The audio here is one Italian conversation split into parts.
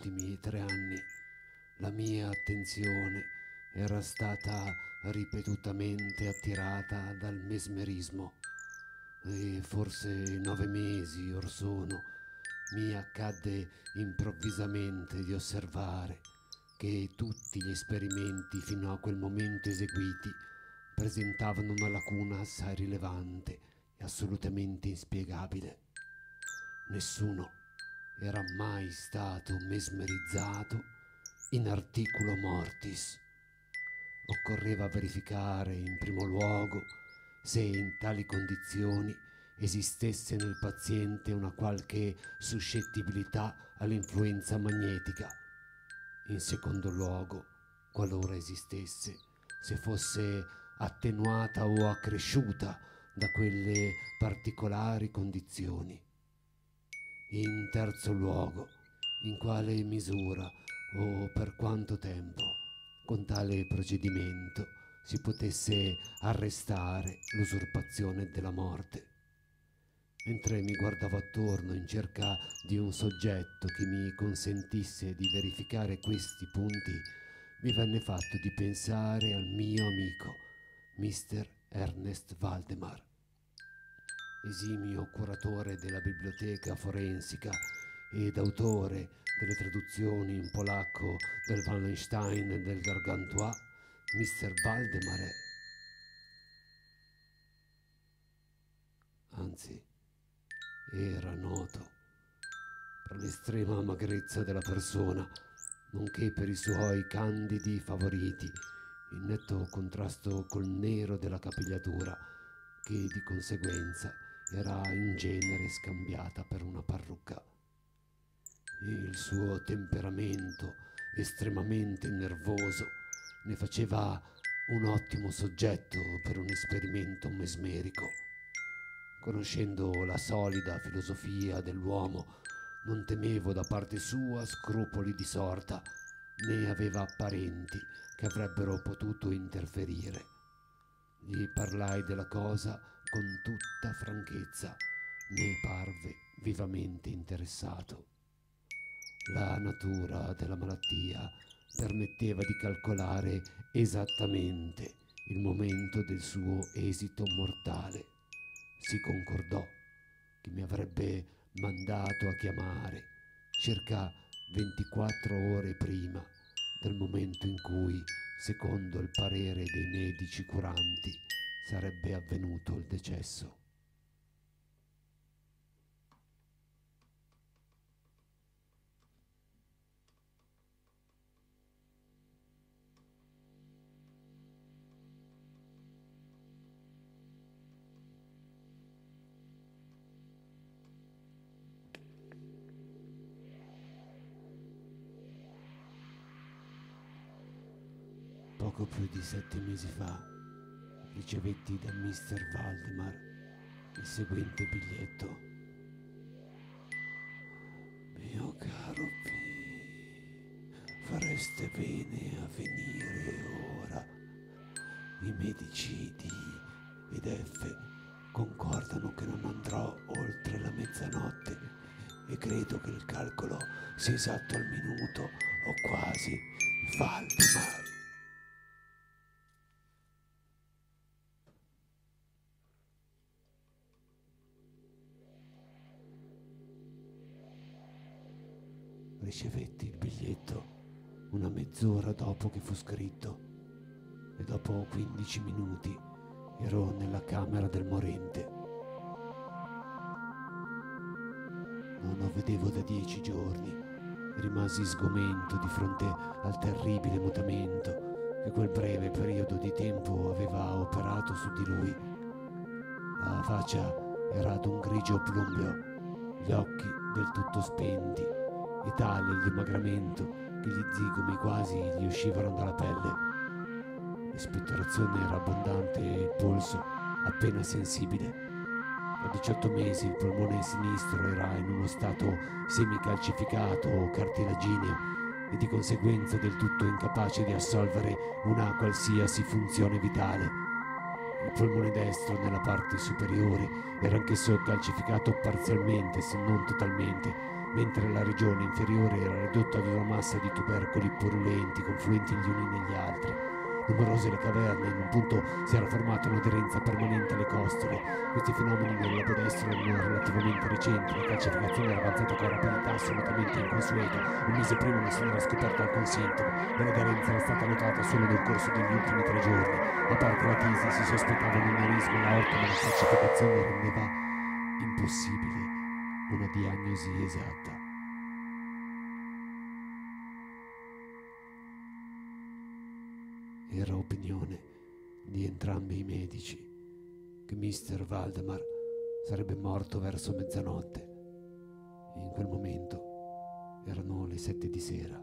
ultimi 3 anni la mia attenzione era stata ripetutamente attirata dal mesmerismo e forse 9 mesi or sono mi accadde improvvisamente di osservare che tutti gli esperimenti fino a quel momento eseguiti presentavano una lacuna assai rilevante e assolutamente inspiegabile. Nessuno era mai stato mesmerizzato in articulo mortis. Occorreva verificare in primo luogo se in tali condizioni esistesse nel paziente una qualche suscettibilità all'influenza magnetica. In secondo luogo, qualora esistesse, se fosse attenuata o accresciuta da quelle particolari condizioni. In terzo luogo, in quale misura o per quanto tempo con tale procedimento si potesse arrestare l'usurpazione della morte. Mentre mi guardavo attorno in cerca di un soggetto che mi consentisse di verificare questi punti, mi venne fatto di pensare al mio amico, Mr. Ernest Valdemar, esimio curatore della biblioteca forensica ed autore delle traduzioni in polacco del Wallenstein e del Gargantua. Mr. Valdemar è, anzi, era noto per l'estrema magrezza della persona, nonché per i suoi candidi favoriti, in netto contrasto col nero della capigliatura, che di conseguenza era in genere scambiata per una parrucca. Il suo temperamento estremamente nervoso ne faceva un ottimo soggetto per un esperimento mesmerico. Conoscendo la solida filosofia dell'uomo, non temevo da parte sua scrupoli di sorta, né aveva parenti che avrebbero potuto interferire. Gli parlai della cosa con tutta franchezza, ne parve vivamente interessato. La natura della malattia permetteva di calcolare esattamente il momento del suo esito mortale. Si concordò che mi avrebbe mandato a chiamare circa 24 ore prima del momento in cui, secondo il parere dei medici curanti, sarebbe avvenuto il decesso. Poco più di 7 mesi fa ricevetti da Mr. Valdemar il seguente biglietto. Mio caro P, fareste bene a venire ora. I medici D ed F concordano che non andrò oltre la mezzanotte e credo che il calcolo sia esatto al minuto o quasi. Valdemar. Ricevetti il biglietto una mezz'ora dopo che fu scritto e dopo 15 minuti ero nella camera del morente. Non lo vedevo da 10 giorni e rimasi sgomento di fronte al terribile mutamento che quel breve periodo di tempo aveva operato su di lui. La faccia era d'un grigio plumbeo, gli occhi del tutto spenti e tale il dimagramento che gli zigomi quasi gli uscivano dalla pelle. L'espettorazione era abbondante e il polso appena sensibile. Da 18 mesi il polmone sinistro era in uno stato semicalcificato o cartilagineo e di conseguenza del tutto incapace di assolvere una qualsiasi funzione vitale. Il polmone destro nella parte superiore era anch'esso calcificato parzialmente, se non totalmente, mentre la regione inferiore era ridotta ad una massa di tubercoli purulenti confluenti gli uni negli altri. Numerose le caverne, in un punto si era formata un'aderenza permanente alle costole. Questi fenomeni nel lato destro erano relativamente recenti, la calcificazione era avanzata con rapidità assolutamente inconsueta. Un mese prima non se n'era scoperto alcun sintomo e l'aderenza era stata notata solo nel corso degli ultimi 3 giorni. A parte la tisi si sospettava un aneurisma all'aorta, ma la calcificazione rendeva impossibile una diagnosi esatta. Era opinione di entrambi i medici che Mr. Valdemar sarebbe morto verso mezzanotte. In quel momento erano le 7 di sera.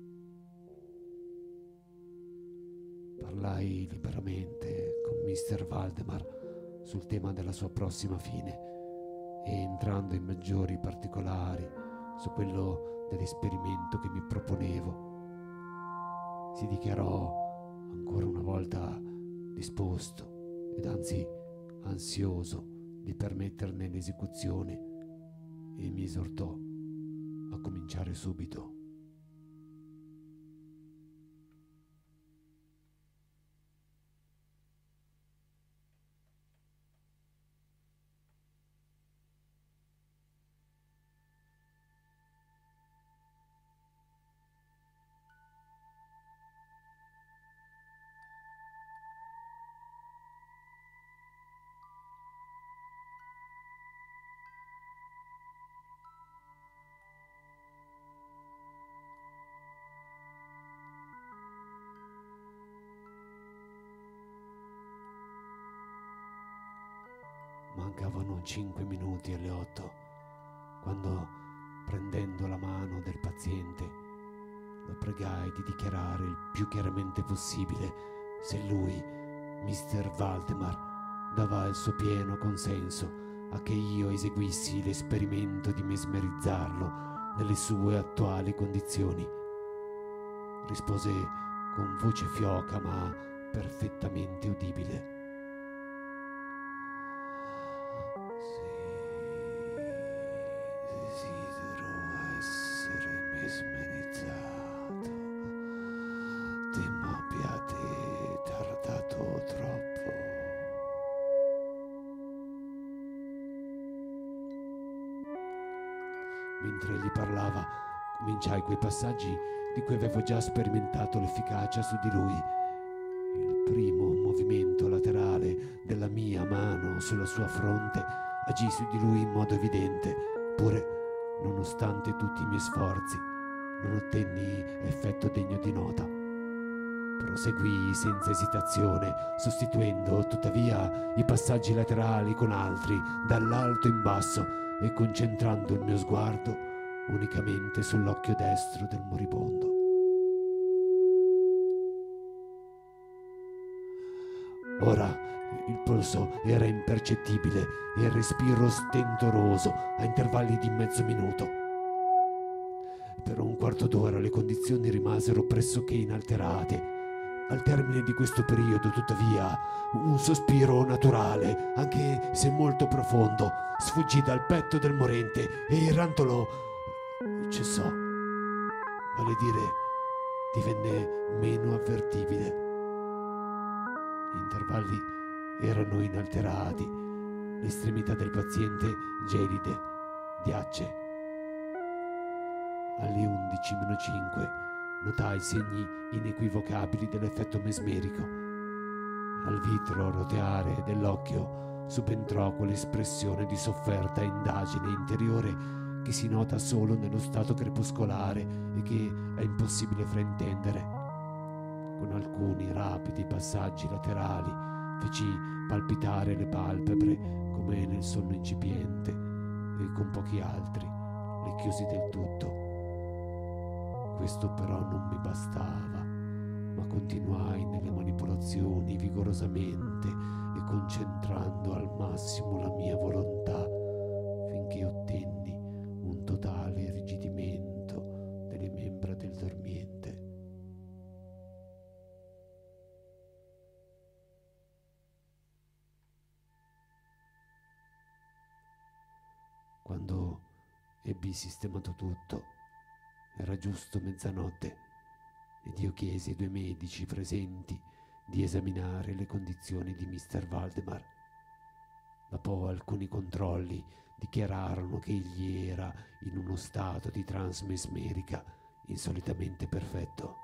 Parlai liberamente con Mr. Valdemar sul tema della sua prossima fine e, entrando in maggiori particolari su quello dell'esperimento che mi proponevo, si dichiarò ancora una volta disposto ed anzi ansioso di permetterne l'esecuzione e mi esortò a cominciare subito. Mancavano 5 minuti alle 8, quando, prendendo la mano del paziente, lo pregai di dichiarare il più chiaramente possibile se lui, Mr. Valdemar, dava il suo pieno consenso a che io eseguissi l'esperimento di mesmerizzarlo nelle sue attuali condizioni. Rispose con voce fioca ma perfettamente udibile: desidero essere mesmerizzato. Temo abbiate tardato troppo. Mentre gli parlava, cominciai quei passaggi di cui avevo già sperimentato l'efficacia su di lui. Il primo movimento laterale della mia mano sulla sua fronte agì su di lui in modo evidente, pure, nonostante tutti i miei sforzi, non ottenni effetto degno di nota. Proseguii senza esitazione, sostituendo tuttavia i passaggi laterali con altri, dall'alto in basso, e concentrando il mio sguardo unicamente sull'occhio destro del moribondo. Ora il polso era impercettibile e il respiro stentoroso a intervalli di mezzo minuto. Per un quarto d'ora le condizioni rimasero pressoché inalterate. Al termine di questo periodo, tuttavia, un sospiro naturale, anche se molto profondo, sfuggì dal petto del morente e il rantolo cessò. Vale dire, divenne meno avvertibile. Gli intervalli erano inalterati, l'estremità del paziente gelide, ghiacce. Alle 11:05 notai segni inequivocabili dell'effetto mesmerico. Al vitro roteare dell'occhio subentrò quell'espressione di sofferta indagine interiore che si nota solo nello stato crepuscolare e che è impossibile fraintendere. Con alcuni rapidi passaggi laterali feci palpitare le palpebre come nel sonno incipiente e con pochi altri le chiusi del tutto. Questo però non mi bastava, ma continuai nelle manipolazioni vigorosamente e concentrando al massimo la mia volontà finché ottenni un totale irrigidimento delle membra del dormiente. Quando ebbi sistemato tutto. Era giusto mezzanotte ed io chiesi ai 2 medici presenti di esaminare le condizioni di Mr. Valdemar. Dopo alcuni controlli dichiararono che egli era in uno stato di trance mesmerica insolitamente perfetto.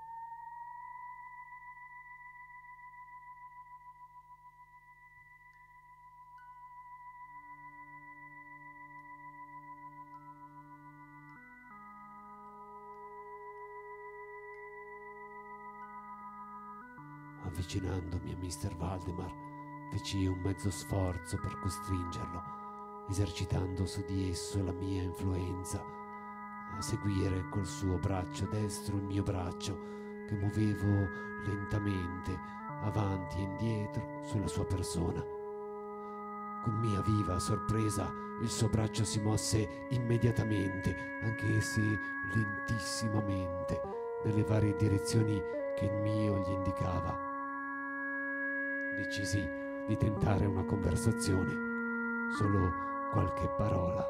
Avvicinandomi a Mr. Valdemar, feci un mezzo sforzo per costringerlo, esercitando su di esso la mia influenza, a seguire col suo braccio destro il mio braccio, che muovevo lentamente avanti e indietro sulla sua persona. Con mia viva sorpresa, il suo braccio si mosse immediatamente, anche se lentissimamente, nelle varie direzioni che il mio gli indicava. Decisi di tentare una conversazione, solo qualche parola.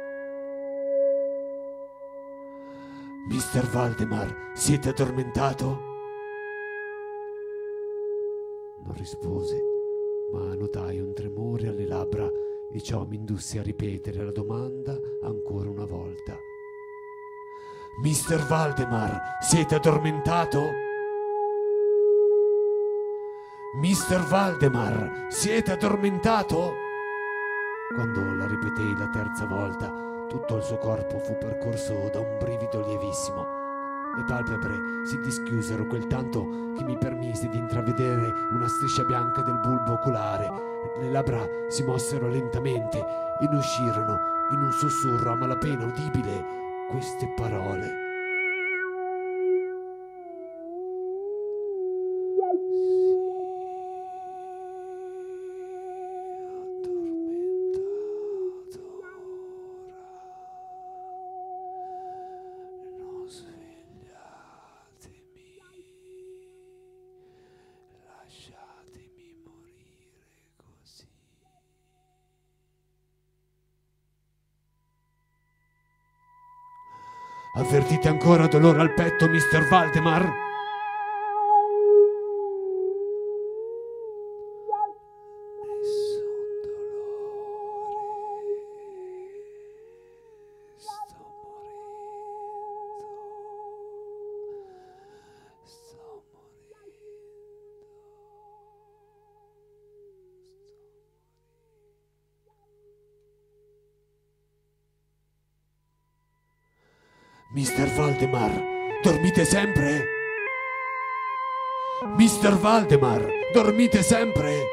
Mr. Valdemar, siete addormentato? Non rispose, ma notai un tremore alle labbra e ciò mi indusse a ripetere la domanda ancora una volta. Mr. Valdemar, siete addormentato? Mr. Valdemar, siete addormentato? Quando la ripetei la terza volta, tutto il suo corpo fu percorso da un brivido lievissimo. Le palpebre si dischiusero quel tanto che mi permise di intravedere una striscia bianca del bulbo oculare. Le labbra si mossero lentamente e ne uscirono, in un sussurro a malapena udibile, queste parole. Avvertite ancora dolore al petto, Mr. Valdemar? Nessun dolore. Sto morendo. Sto morendo. Mr. Valdemar, dormite sempre? Mr. Valdemar, dormite sempre?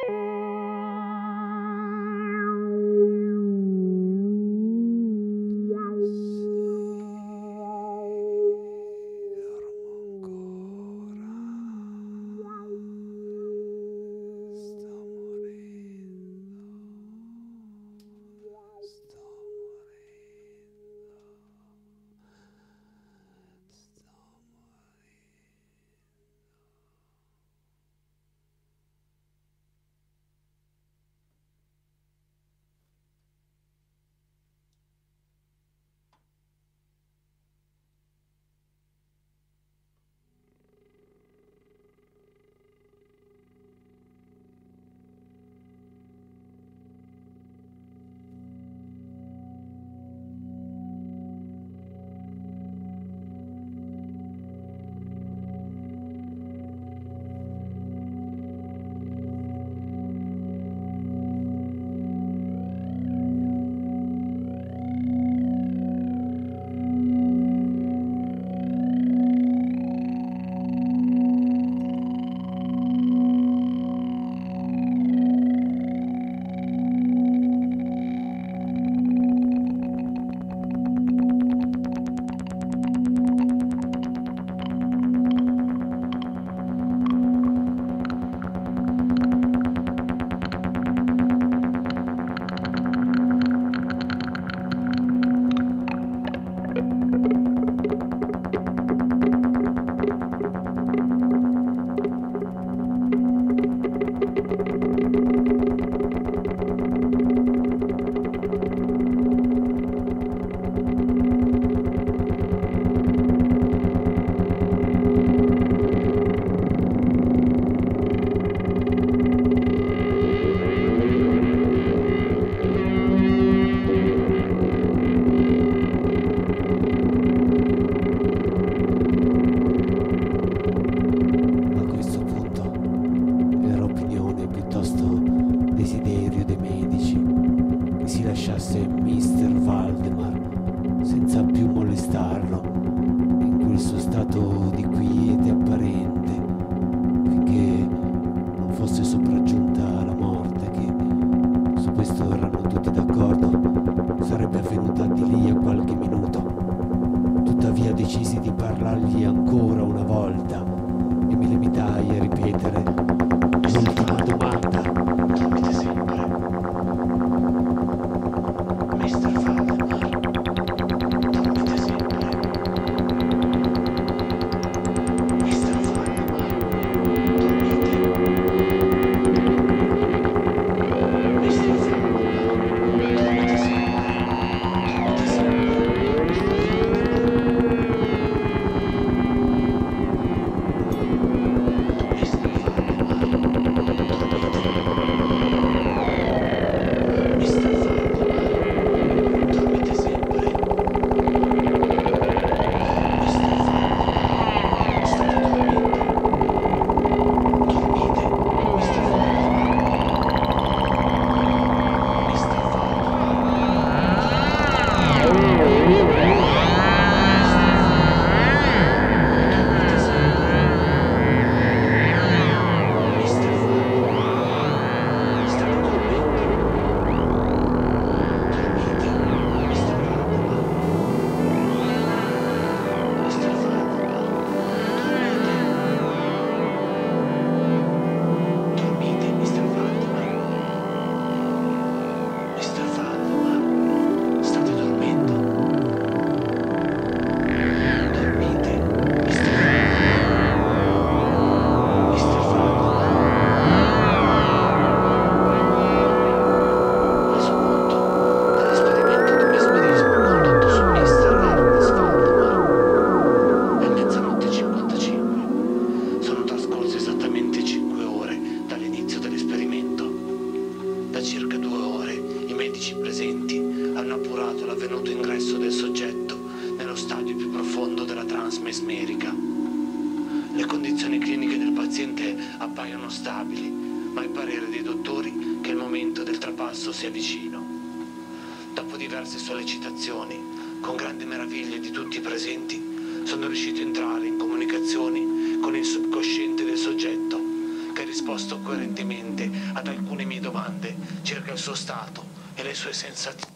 condizioni cliniche del paziente appaiono stabili, ma è parere dei dottori che il momento del trapasso sia vicino. Dopo diverse sollecitazioni, con grande meraviglia di tutti i presenti, sono riuscito a entrare in comunicazioni con il subconsciente del soggetto, che ha risposto coerentemente ad alcune mie domande circa il suo stato e le sue sensazioni.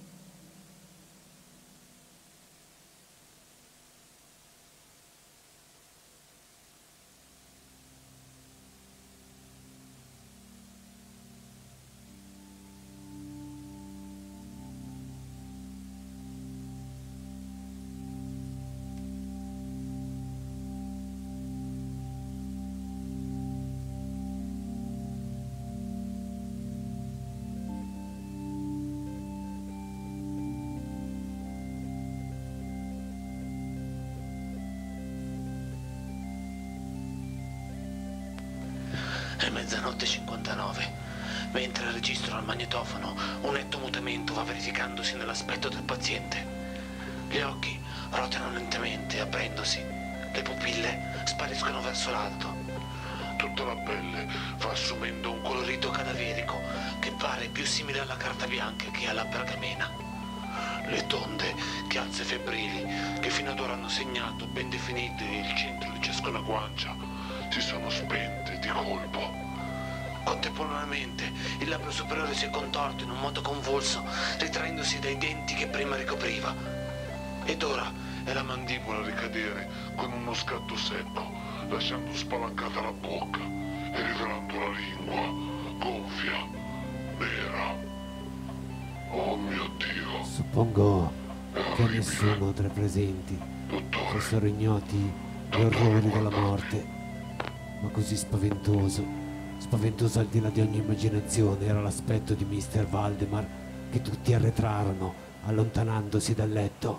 È mezzanotte 59. Mentre registro al magnetofono, un netto mutamento va verificandosi nell'aspetto del paziente. Gli occhi rotano lentamente, aprendosi. Le pupille spariscono verso l'alto. Tutta la pelle va assumendo un colorito cadaverico che pare più simile alla carta bianca che alla pergamena. Le tonde chiazze febbrili che fino ad ora hanno segnato ben definite il centro di ciascuna guancia si sono spente di colpo. Contemporaneamente il labbro superiore si è contorto in un modo convulso, ritraendosi dai denti che prima ricopriva. Ed ora è la mandibola a ricadere con uno scatto secco, lasciando spalancata la bocca e rivelando la lingua gonfia, nera. Oh mio Dio! Suppongo che a nessuno tra i presenti fossero ignoti gli orrori della morte. Ma così spaventoso al di là di ogni immaginazione era l'aspetto di Mr. Valdemar che tutti arretrarono, allontanandosi dal letto.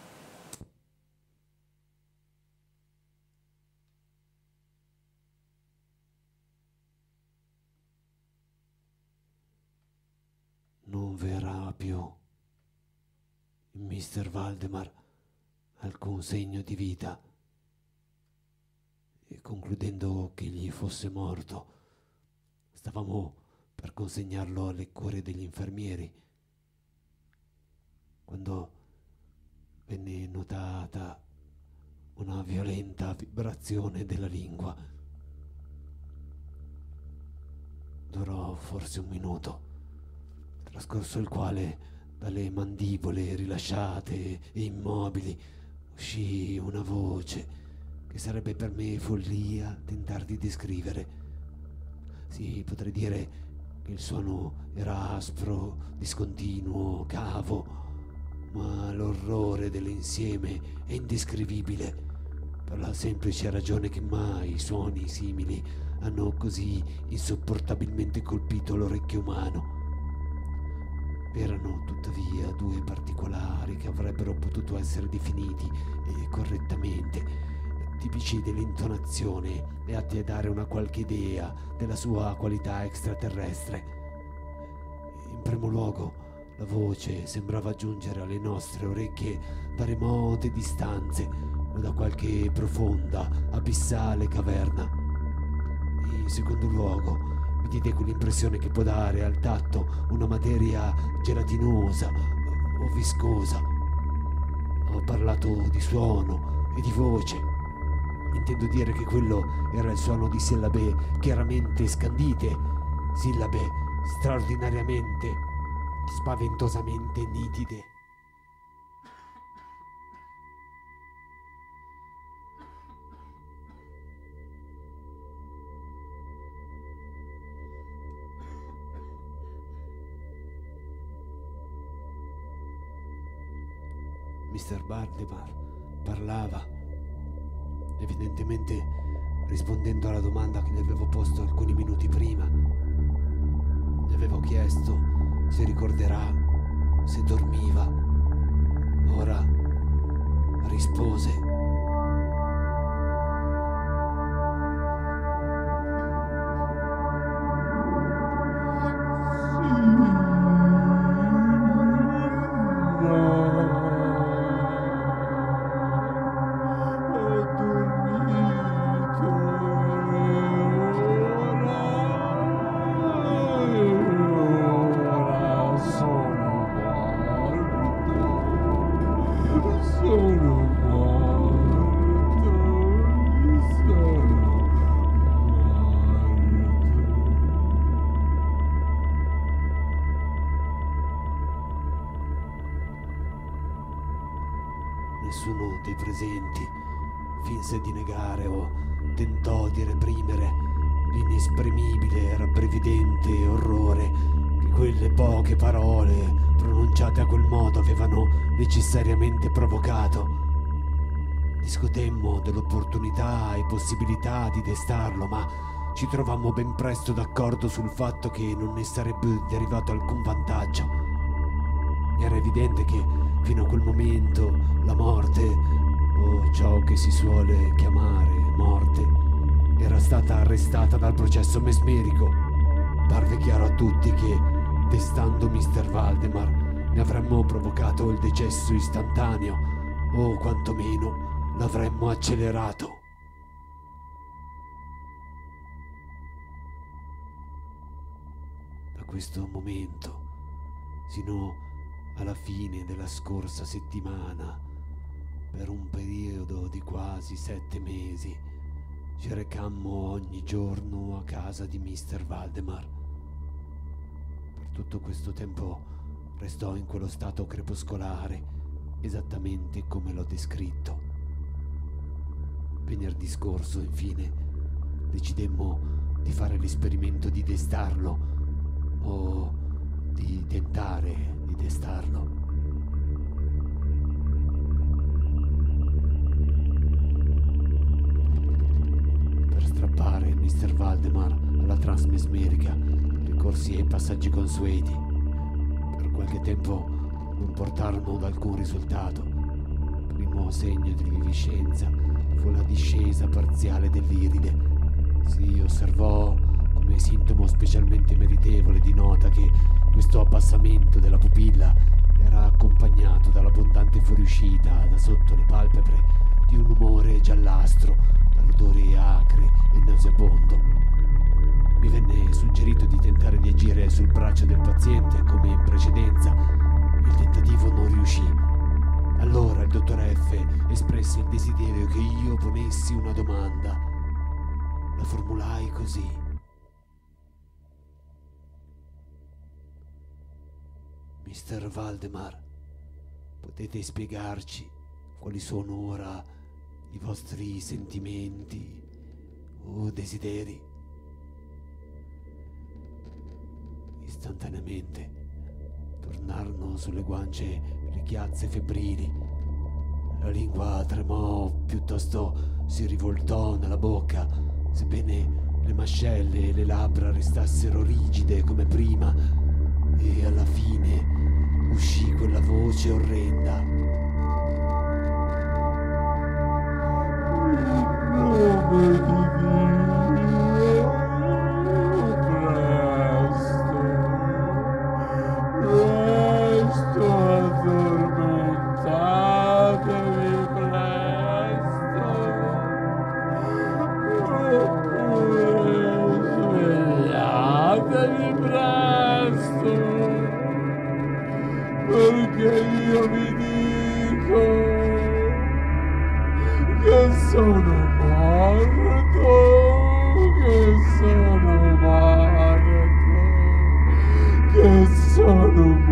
Non verrà più in Mr. Valdemar alcun segno di vita. E concludendo che egli fosse morto, stavamo per consegnarlo alle cure degli infermieri, quando venne notata una violenta vibrazione della lingua. Durò forse un minuto, trascorso il quale dalle mandibole rilasciate e immobili uscì una voce che sarebbe per me follia tentar di descrivere. Sì, potrei dire che il suono era aspro, discontinuo, cavo, ma l'orrore dell'insieme è indescrivibile, per la semplice ragione che mai suoni simili hanno così insopportabilmente colpito l'orecchio umano. Erano tuttavia due particolari che avrebbero potuto essere definiti correttamente, tipici dell'intonazione e atti a dare una qualche idea della sua qualità extraterrestre. In primo luogo, la voce sembrava giungere alle nostre orecchie da remote distanze o da qualche profonda, abissale caverna. In secondo luogo, mi diede quell'impressione che può dare al tatto una materia gelatinosa o viscosa. Ho parlato di suono e di voce. Intendo dire che quello era il suono di sillabe chiaramente scandite, sillabe straordinariamente, spaventosamente nitide. Mr. Valdemar parlava, evidentemente rispondendo alla domanda che gli avevo posto alcuni minuti prima. Gli avevo chiesto se ricorderà, se dormiva. Ora rispose. presenti, finse di negare o tentò di reprimere l'inesprimibile e rabbrividente orrore che quelle poche parole pronunciate a quel modo avevano necessariamente provocato. Discutemmo dell'opportunità e possibilità di destarlo, ma ci trovammo ben presto d'accordo sul fatto che non ne sarebbe derivato alcun vantaggio. Era evidente che fino a quel momento la morte, o ciò che si suole chiamare morte, era stata arrestata dal processo mesmerico. Parve chiaro a tutti che, destando Mr. Valdemar, ne avremmo provocato il decesso istantaneo, o quantomeno l'avremmo accelerato. Da questo momento, sino alla fine della scorsa settimana, per un periodo di quasi 7 mesi, ci recammo ogni giorno a casa di Mr. Valdemar. Per tutto questo tempo restò in quello stato crepuscolare, esattamente come l'ho descritto. Venerdì scorso, infine, decidemmo di fare l'esperimento di destarlo, o di tentare di destarlo. Per strappare Mr. Valdemar alla trance mesmerica ricorsi ai passaggi consueti. Per qualche tempo non portarono ad alcun risultato. Primo segno di viviscenza fu la discesa parziale dell'iride. Si osservò come sintomo specialmente meritevole di nota che questo abbassamento della pupilla era accompagnato dall'abbondante fuoriuscita da sotto le palpebre di un umore giallastro, dall'odore acre e nauseabondo. Mi venne suggerito di tentare di agire sul braccio del paziente come in precedenza. Il tentativo non riuscì. Allora il dottor F espresse il desiderio che io ponessi una domanda. La formulai così: Mr. Valdemar, potete spiegarci quali sono ora i vostri sentimenti o desideri? Istantaneamente tornarono sulle guance le chiazze febbrili. La lingua tremò, piuttosto si rivoltò nella bocca, sebbene le mascelle e le labbra restassero rigide come prima, e alla fine uscì quella voce orrenda. Presto, addormentatevi presto, svegliatevi presto, perché io vi dico che sono morto, che sono morto, che sono morto.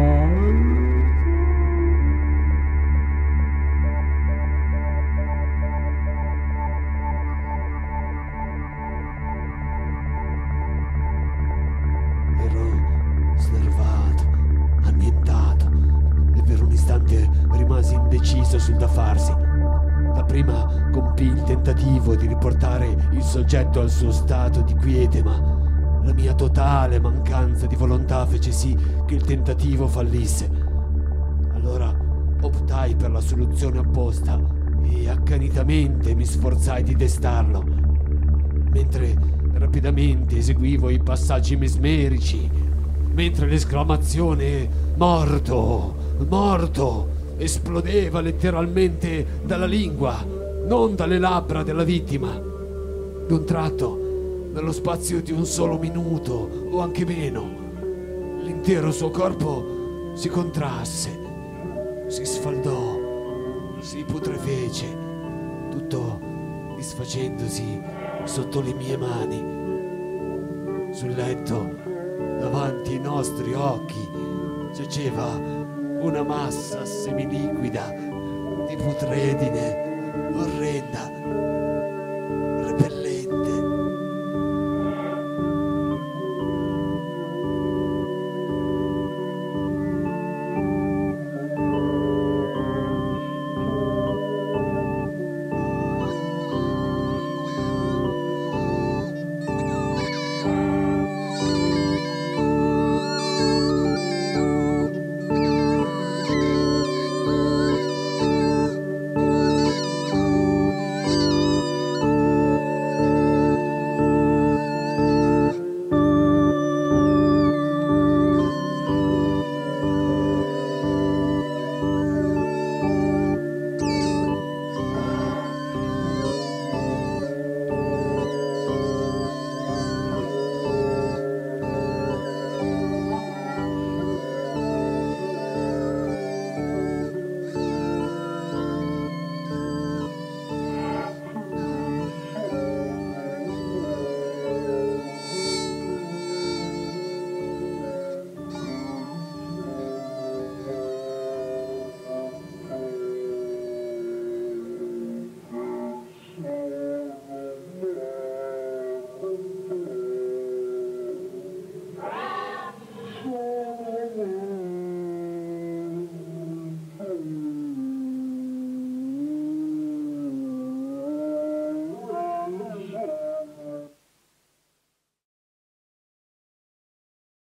Ero snervato, annientato, e per un istante rimasi indeciso sul da farsi. Dapprima compii il tentativo di riportare il soggetto al suo stato di quiete, ma la mia totale mancanza di volontà fece sì che il tentativo fallisse. Allora optai per la soluzione opposta e accanitamente mi sforzai di destarlo. Mentre rapidamente eseguivo i passaggi mesmerici, mentre l'esclamazione "morto, morto" esplodeva letteralmente dalla lingua, non dalle labbra della vittima. D'un tratto, nello spazio di un solo minuto o anche meno, l'intero suo corpo si contrasse, si sfaldò, si putrefece, tutto disfacendosi sotto le mie mani. Sul letto, davanti ai nostri occhi, giaceva una massa semiliquida di putredine orrenda